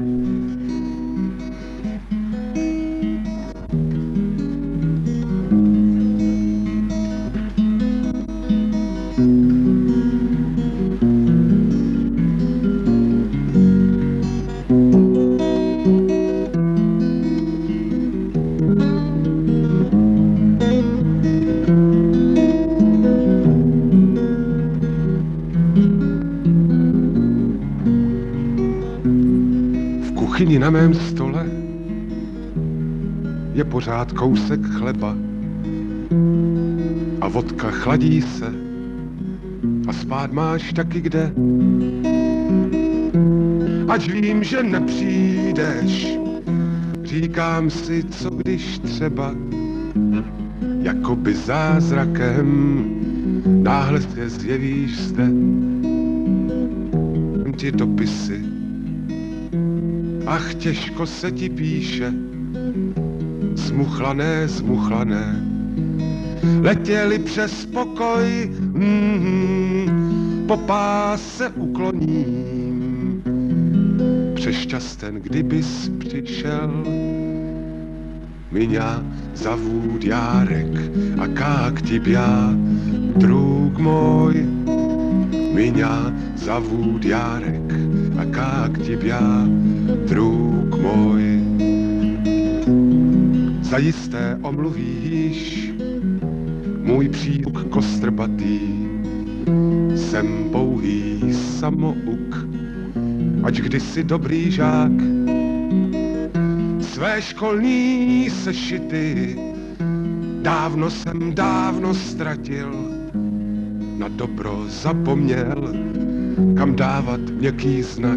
V kuchyni na mém stole je pořád kousek chleba a vodka chladí se a spát máš taky kde. Ať vím, že nepřijdeš, říkám si, co když třeba jakoby zázrakem náhle se zjevíš zde. Ti dopisy, ach, těžko se ti píše, zmuchlané, letěli přes pokoj, po pás se ukloním, přešťasten, kdybys přišel, меня зовут Ярек, а как тебя, друг мой? Меня зовут Ярek, a как тебя, друг moj? Zajisté omluvíš můj příuk kostrbatý, jsem pouhý samouk, ač kdysi dobrý žák. Své školní sešity dávno ztratil, na dobro zapomněl, kam dávat měkký znak.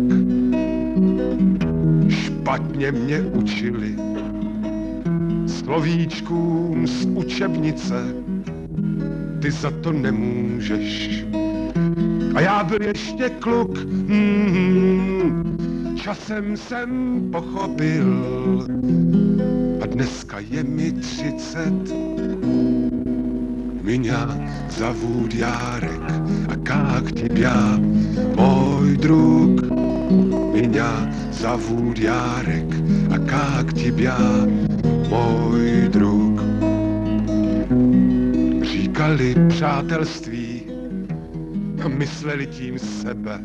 Špatně mě učili slovíčkům z učebnice, ty za to nemůžeš. A já byl ještě kluk, časem jsem pochopil, a dneska je mi 30. Меня зовут Ярек, а как тебя, мой друг? Меня зовут Ярek, a как тебя, můj друг? Říkali přátelství a mysleli tím sebe.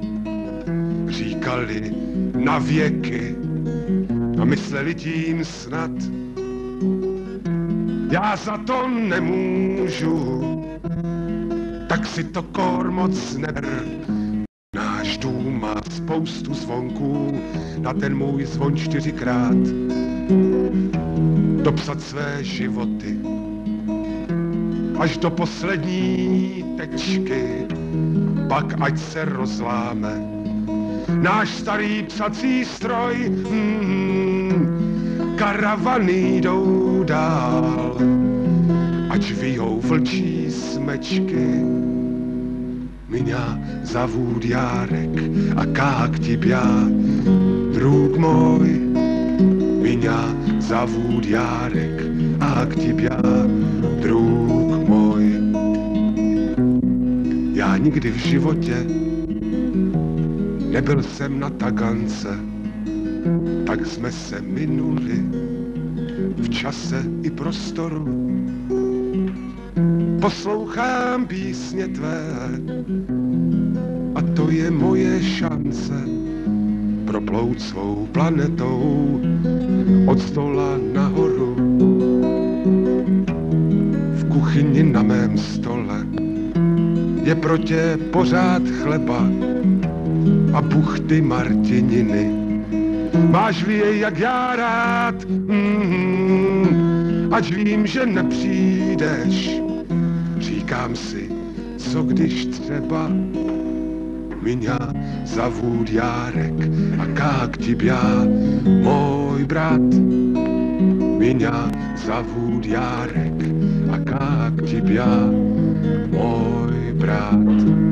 Říkali na věky a mysleli tím snad. Já za to nemůžu, tak si to kor moc neber. Náš dům má spoustu zvonků, na ten můj zvon 4krát dopsat své životy až do poslední tečky, pak ať se rozláme náš starý psací stroj. Karavany jdou dál, ať vyjou vlčí smečky. Меня зовут Ярek, a как тебя, друг мой? Меня зовут Ярek, a как тебя, друг moj? Já nikdy v životě nebyl jsem na Tagance, tak jsme se minuli v čase i prostoru. Poslouchám písně tvé a to je moje šance proplout svou planetou od stola nahoru. V kuchyni na mém stole je pro tě pořád chleba a buchty martininy. Máš-li je jak já rád, ať vím, že nepřijdeš. Říkám si, co když třeba Меня зовут Ярek, a как тебя, můj brat? Меня зовут Ярek, a как тебя, můj brat?